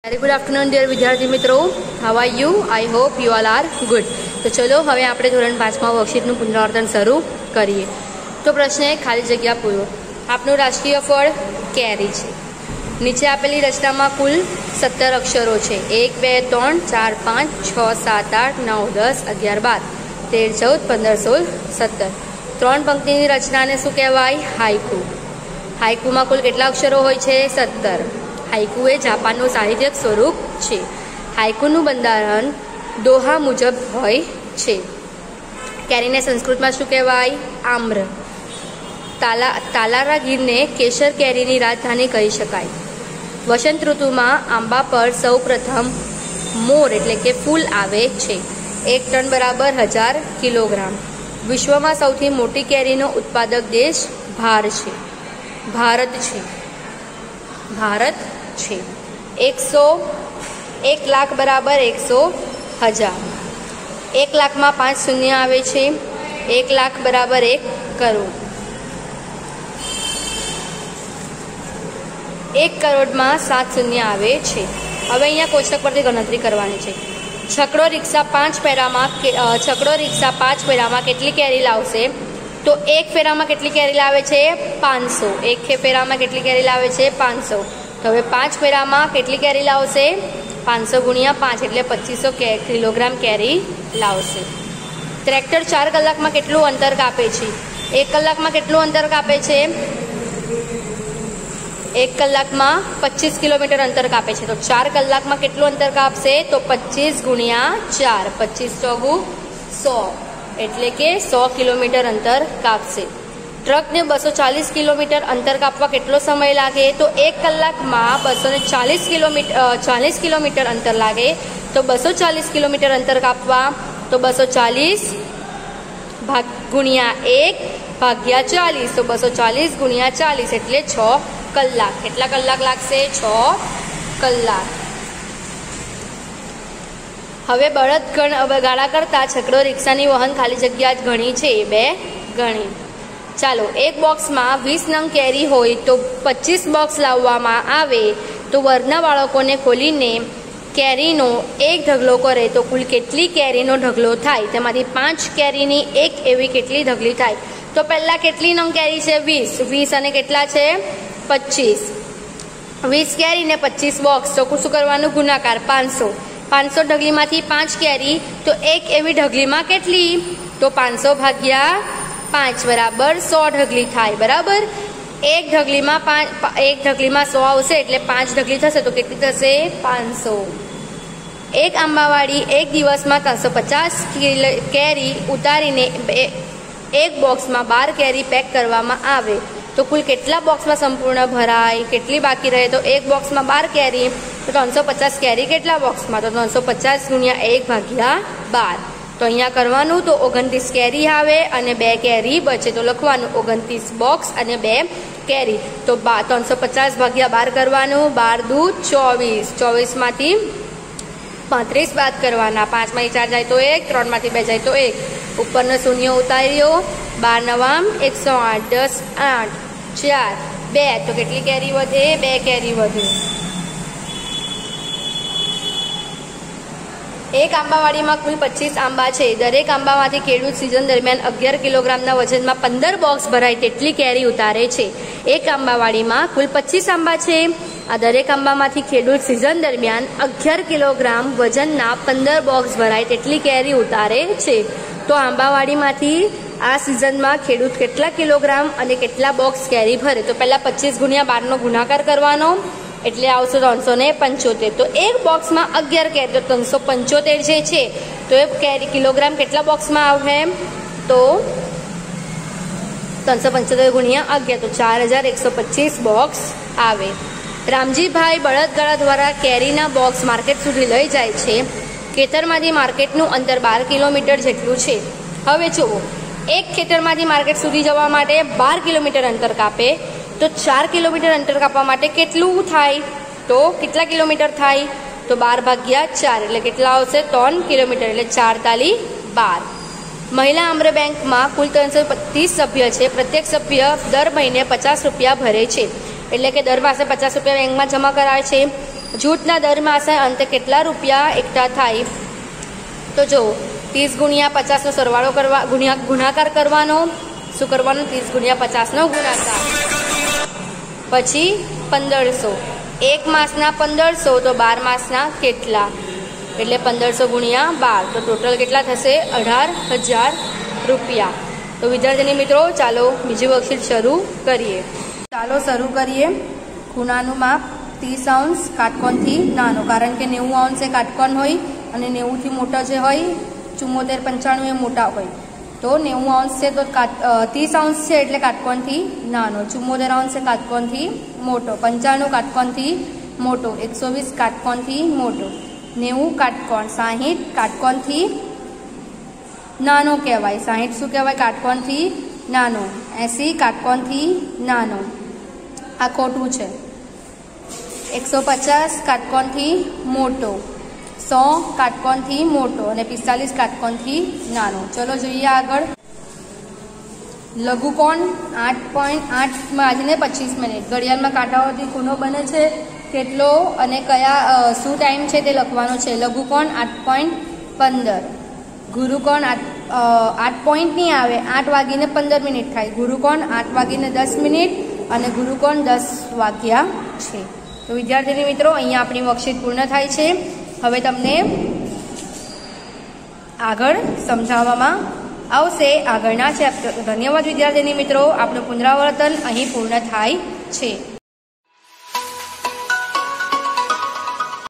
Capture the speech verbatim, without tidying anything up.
Very good afternoon dear विद्यार्थी मित्रों, how are you? I hope you all are good. तो चलो हवे आपणे धोरण पांचमा वर्कशीटનું પુનરાવર્તન શરૂ કરીએ। તો પ્રશ્ન એક, ખાલી જગ્યા પૂરો। આપનું રાષ્ટ્રીય ફળ કેરી છે। નીચે આપેલી રચનામાં કુલ સત્તર અક્ષરો છે। એક બે ત્રણ ચાર પાંચ છ સાત આઠ નવ દસ અગિયાર બાર તેર ચૌદ પંદર સોળ સત્તર। ત્રણ પંક્તિની રચનાને શું કહેવાય? હાઇકુ। હાઇકુમાં કુલ કેટલા અક્ષરો હોય છે? સત્તર। હાઇકુ એ જાપાનનું સાહિત્યિક સ્વરૂપ છે। હાઇકુનું બંધારણ દોહા મુજબ હોય છે। કેરીને સંસ્કૃતમાં શું કહેવાય? આમ્ર। તાલા તાલારા ગીરને કેસર કેરીની રાજધાની કહી શકાય। વસંત ઋતુમાં આંબા પર સૌ પ્રથમ મોર એટલે કે ફૂલ આવે છે। એક ટન બરાબર હજાર કિલોગ્રામ। વિશ્વમાં સૌથી મોટી કેરીનો ઉત્પાદક દેશ ભાર છે ભારત છે ભારત છે। એકસો એક લાખ બરાબર એકસો હજાર। એક લાખમાં પાંચ શૂન્ય આવે છે। એક લાખ બરાબર એક કરોડ। એક કરોડમાં સાત શૂન્ય આવે છે। હવે અહીંયા કોષ્ટક પરથી ગણતરી કરવાની છે। છકડો રિક્ષા પાંચ ફેરામાં છકડો રિક્ષા પાંચ ફેરામાં કેટલી કેરી લાવશે? તો એક ફેરામાં કેટલી કેરી લાવે છે? પાંચસો। એક ફેરામાં કેટલી કેરી લાવે છે? પાંચસો। તો હવે પાંચ ફેરામાં કેટલી કેરી લાવશે? પાંચસો ગુણ્યા પાંચ એટલે પચીસો કિલોગ્રામ કેરી લાવશે। ટ્રેક્ટર ચાર કલાકમાં કેટલું અંતર કાપે છે? એક કલાકમાં કેટલું અંતર કાપે છે? એક કલાકમાં પચીસ કિલોમીટર અંતર કાપે છે। તો ચાર કલાકમાં કેટલું અંતર કાપશે? તો પચીસ ગુણ્યા ચાર, પચીસ ચોગુ સો એટલે કે સો કિલોમીટર અંતર કાપશે। ટ્રકને બસો ચાલીસ કિલોમીટર અંતર કાપવા કેટલો સમય લાગે? તો એક કલાકમાં બસો ને ચાલીસ કિલોમીટર ચાલીસ કિલોમીટર અંતર લાગે। તો બસો ચાલીસ કિલોમીટર અંતર કાપવા તો બસો ચાલીસ ભાગ ગુણ્યા એક ભાગ્યા ચાલીસ, તો બસો ચાલીસ ગુણ્યા ચાલીસ એટલે છ કલાક। કેટલા કલાક લાગશે? છ કલાક। હવે બળદ ગાળા કરતા છકડો રિક્ષાની વહન ખાલી જગ્યા જ ઘણી છે બે ગણી। ચાલો, એક બોક્સમાં વીસ નંગ કેરી હોય તો પચીસ બોક્સ લાવવામાં આવે તો વર્ગના બાળકોને ખોલીને કેરીનો એક ઢગલો કરે તો કુલ કેટલી કેરીનો ઢગલો થાય? તેમાંથી પાંચ કેરીની એક એવી કેટલી ઢગલી થાય? તો પહેલાં કેટલી નંગ કેરી છે? વીસ। વીસ અને કેટલા છે? પચીસ। વીસ કેરી ને પચીસ બોક્સ તો શું કરવાનું? ગુણાકાર પાંચસો। પાંચસો ઢગલીમાંથી પાંચ કેરી તો એક એવી ઢગલીમાં કેટલી? તો પાંચસો ભાગ્યા પાંચ બરાબર સો ઢગલી થાય। બરાબર, એક ઢગલીમાં પાંચ એક ઢગલીમાં સો આવશે એટલે પાંચ ઢગલી થશે તો કેટલી થશે? પાંચસો। એક આંબાવાળી એક દિવસમાં ત્રણસો પચાસ કેરી ઉતારીને એક બોક્સમાં બાર કેરી પેક કરવામાં આવે તો કુલ કેટલા બોક્સમાં સંપૂર્ણ ભરાય? કેટલી બાકી રહે? તો એક બોક્સમાં બાર કેરી તો ત્રણસો પચાસ કેરી કેટલા બોક્સમાં? તો ત્રણસો પચાસ ગુણ્યા એક ભાગ્યા બાર। તો અહીંયા કરવાનું તો ઓગણત્રીસ કેરી આવે અને બે કેરી બચે તો લખવાનું ઓગણત્રીસ બોક્સ અને બે કેરી। તો બા ત્રણસો પચાસ ભાગ્યા બાર કરવાનું, બાર દુ ચોવીસ, ચોવીસમાંથી પાંત્રીસ બાદ કરવાના, પાંચમાંથી ચાર જાય તો એક, ત્રણમાંથી બે જાય તો એક, ઉપરનો શૂન્ય ઉતાર્યો, બાર નવામ એકસો આઠ, દસ આઠ ચાર બે તો કેટલી કેરી વધે? બે કેરી વધે। એક આંબાવાડીમાં કુલ પચીસ આંબા છે। દરેક આંબામાંથી ખેડૂત સિઝન દરમિયાન અગિયાર કિલોગ્રામના વજનમાં પંદર બોક્સ ભરાય તેટલી કેરી ઉતારે છે। એક આંબાવાડીમાં કુલ પચીસ આંબા છે। આ દરેક આંબામાંથી ખેડૂત સિઝન દરમિયાન અગિયાર કિલોગ્રામ વજનના પંદર બોક્સ ભરાય તેટલી કેરી ઉતારે છે। તો આંબાવાડીમાંથી આ સિઝનમાં ખેડૂત કેટલા કિલોગ્રામ અને કેટલા બોક્સ કેરી ભરે? તો પહેલાં પચીસ ગુણ્યા બારનો ગુણાકાર કરવાનો એટલે આવશે ત્રણસો ને પંચોતેર। તો એક બોક્સમાં અગિયાર કેરી તો ત્રણસો પંચોતેર જે છે તો એ કેરી કિલોગ્રામ કેટલા બોક્સમાં આવે? તો ત્રણસો પંચોતેર ગુણ્યા અગિયાર તો ચાર હજાર એકસો પચીસ બોક્સ આવે। રામજીભાઈ બળદગાડા દ્વારા કેરીના બોક્સ માર્કેટ સુધી લઈ જાય છે। ખેતરમાંથી માર્કેટનું અંતર બાર કિલોમીટર જેટલું છે। હવે જુઓ, એક ખેતરમાંથી માર્કેટ સુધી જવા માટે બાર કિલોમીટર અંતર કાપે તો ચાર કિલોમીટર અંતર કાપવા માટે કેટલું થાય? તો કેટલા કિલોમીટર થાય? તો બાર ભાગ્યા ચાર એટલે કેટલા આવશે? ત્રણ કિલોમીટર એટલે ચાર તાલી બાર। મહિલા આમ્ર બેંકમાં કુલ ત્રણસો ત્રીસ સભ્ય છે। પ્રત્યેક સભ્ય દર મહિને પચાસ રૂપિયા ભરે છે એટલે કે દર માસે પચાસ રૂપિયા બેંકમાં જમા કરાવે છે। જૂથના દર માસે અંતે કેટલા રૂપિયા એકઠા થાય? તો જો ત્રીસ ગુણ્યા પચાસનો સરવાળો કરવા ગુણ્યા ગુણાકાર કરવાનો. શું કરવાનું? ત્રીસ ગુણ્યા પચાસનો ગુણાકાર. પછી પંદરસો. એક માસના પંદરસો તો બાર માસના કેટલા? એટલે પંદરસો ગુણ્યા બાર તો ટોટલ કેટલા થશે? અઢાર હજાર રૂપિયા. તો વિદ્યાર્થી મિત્રો ચાલો બીજી વર્કશીટ શરૂ કરીએ. ચાલો શરૂ કરીએ. ખૂણાનું માપ ત્રીસ અંશ કાટકોણથી નાનો, કારણ કે નેવું અંશ એ કાટકોણ હોય અને નેવુંથી મોટા જે હોય ચુમ્મોતેર પંચાણું એ મોટા હોય. તો નેવું અંશ છે તો ત્રીસ અંશ છે એટલે કાટકોણથી નાનો, ચુમ્મોતેર અંશ છે કાટકોણથી મોટો, પંચાણું કાટકોણથી મોટો, એકસો વીસ કાટકોણથી મોટો, નેવું કાટકોણ, સાહીઠ કાટકોણથી નાનો કહેવાય. સાહીઠ શું કહેવાય? કાટકોણથી નાનો. એંસી કાટકોણથી નાનો, આ ખોટું છે. એકસો પચાસ કાટકોણથી મોટો, સો કાટકોણથી મોટો અને પિસ્તાલીસ કાટકોણથી નાનો. ચલો જોઈએ આગળ. લઘુકોણ આઠ પોઈન્ટ આઠ વાગીને પચીસ મિનિટ. ઘડિયાળમાં કાંટાઓથી ખૂણો બને છે કેટલો અને કયા શું ટાઈમ છે તે લખવાનું છે. લઘુકોણ આઠ પોઈન્ટ પંદર, ગુરુકોણ આઠ આઠ પોઈન્ટ નહીં આવે, આઠ વાગીને પંદર મિનિટ થાય. ગુરુકોણ આઠ વાગીને દસ મિનિટ અને ગુરુકોણ દસ વાગ્યા છે. તો વિદ્યાર્થી મિત્રો અહીંયા આપણી વર્કશીટ પૂર્ણ થાય છે. હવે તમને આગળ સમજાવવામાં આવશે આગળના ચેપ્ટર. ધન્યવાદ વિદ્યાર્થી મિત્રો. આપણું પુનરાવર્તન અહીં પૂર્ણ થાય છે.